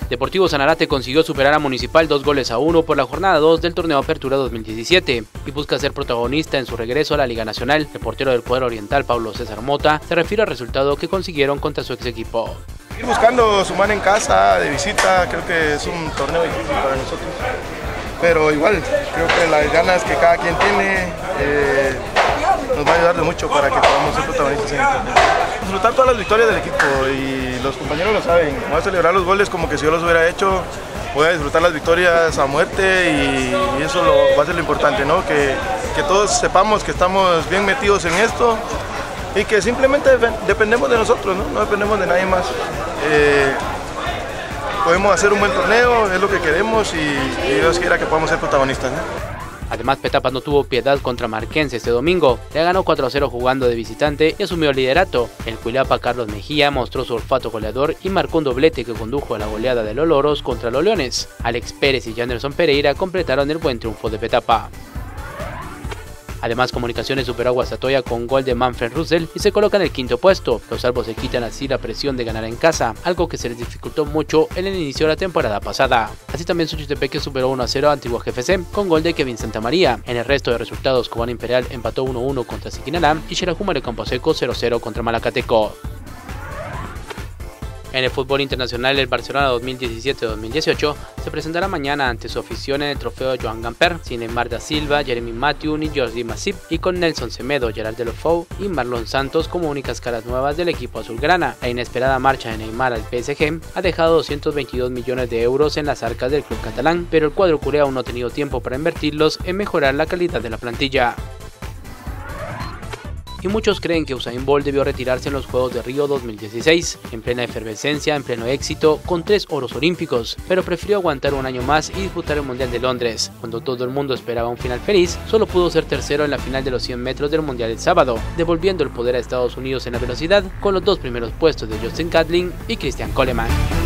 Deportivo Sanarate consiguió superar a Municipal 2-1 por la jornada 2 del torneo Apertura 2017 y busca ser protagonista en su regreso a la Liga Nacional. El portero del cuadro oriental, Pablo César Mota, se refiere al resultado que consiguieron contra su ex equipo. Ir buscando sumar en casa, de visita, creo que es un torneo difícil para nosotros, pero igual, creo que las ganas que cada quien tiene nos va a ayudar de mucho para que podamos ser protagonistas en el torneo. Disfrutar todas las victorias del equipo y los compañeros lo saben, voy a celebrar los goles como que si yo los hubiera hecho, voy a disfrutar las victorias a muerte y eso va a ser lo importante, ¿no? Que todos sepamos que estamos bien metidos en esto y que simplemente dependemos de nosotros, no dependemos de nadie más. Podemos hacer un buen torneo, es lo que queremos y Dios quiera que podamos ser protagonistas, ¿no? Además, Petapa no tuvo piedad contra Marquense este domingo. Le ganó 4-0 jugando de visitante y asumió el liderato. El Cuilapa Carlos Mejía mostró su olfato goleador y marcó un doblete que condujo a la goleada de los Loros contra los Leones. Alex Pérez y Janderson Pereira completaron el buen triunfo de Petapa. Además, Comunicaciones superó a Guastatoya con gol de Manfred Russell y se coloca en el quinto puesto. Los albos se quitan así la presión de ganar en casa, algo que se les dificultó mucho en el inicio de la temporada pasada. Así también Suchitepeque superó 1-0 a Antigua GFC con gol de Kevin Santamaría. En el resto de resultados, Cobán Imperial empató 1-1 contra Siquinalá y Xerajuma de Camposeco 0-0 contra Malacateco. En el fútbol internacional, el Barcelona 2017-2018 se presentará mañana ante su afición en el trofeo Joan Gamper, sin Neymar da Silva, Jeremy Mathieu ni Jordi Masip, y con Nelson Semedo, Gerard Deulofeu y Marlon Santos como únicas caras nuevas del equipo azulgrana. La inesperada marcha de Neymar al PSG ha dejado 222 millones de euros en las arcas del club catalán, pero el cuadro culé aún no ha tenido tiempo para invertirlos en mejorar la calidad de la plantilla. Y muchos creen que Usain Bolt debió retirarse en los Juegos de Río 2016, en plena efervescencia, en pleno éxito, con 3 oros olímpicos, pero prefirió aguantar un año más y disputar el Mundial de Londres. Cuando todo el mundo esperaba un final feliz, solo pudo ser tercero en la final de los 100 metros del Mundial el sábado, devolviendo el poder a Estados Unidos en la velocidad, con los 2 primeros puestos de Justin Gatlin y Christian Coleman.